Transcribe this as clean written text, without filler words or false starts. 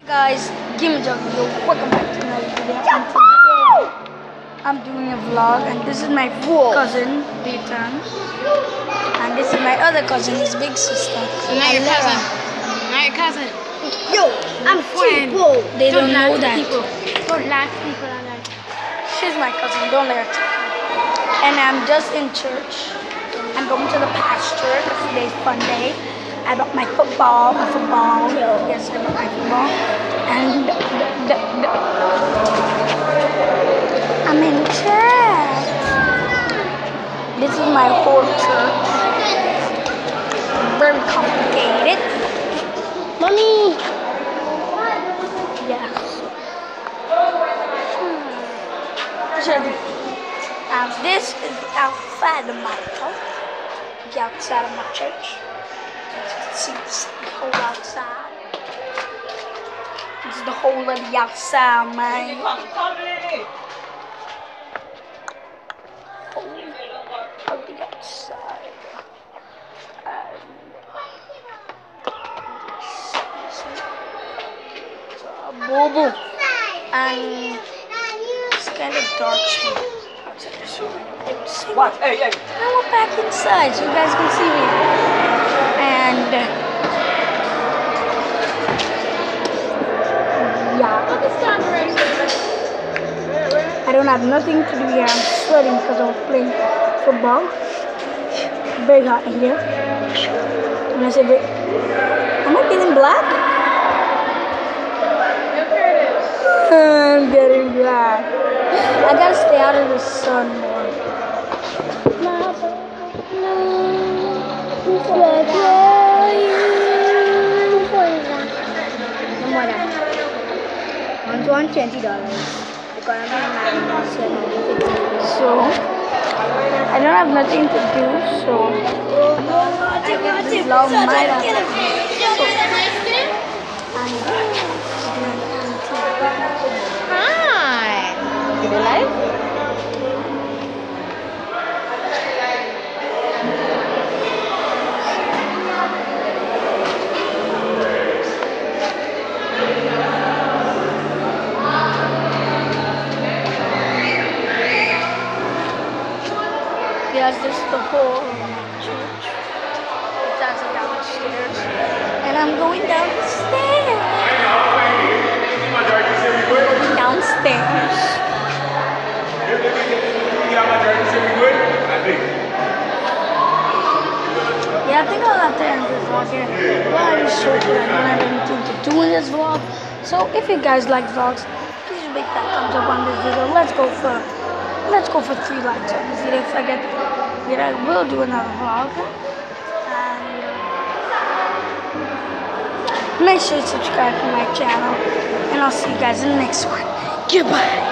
Guys, Game Jungle, welcome back to another video. And today I'm doing a vlog, and this is my cousin, Dayton, and this is my other cousin, his big sister. Not your cousin. Not your cousin. Yo, I'm friend. They don't know that. Don't lie to people like that. She's my cousin. Don't let her talk. And I'm just in church. I'm going to the pasture because today's fun day. I brought my football. Yes, I brought my football. And I'm in church. This is my whole church. Very complicated. Mommy. Yes. Now this is the outside of my church. The outside of my church. As you can see, the whole outside. This is the whole of the outside, man. Whole of the outside. Boo-boo. And it's kind of dark here. What? Hey, hey. Now we're back inside so you guys can see me. And yeah. I don't have nothing to do here. I'm sweating because I was playing football. Very hot in here. And I said, am I getting black? I'm getting black. I gotta stay out of the sun more. $120. So I don't have nothing to do, so this vlog might have Hi. You alive? Yes, this is the whole of my church. That's downstairs. And I'm going down the stairs. Downstairs. Yeah, I think I'll have to end this vlog here. Well, I just showed you I don't have anything to do in this vlog. So if you guys like vlogs, please make that thumbs up on this video. Let's go for 3 likes on this video. If I get it, I will do another vlog. And make sure to subscribe to my channel. And I'll see you guys in the next one. Goodbye.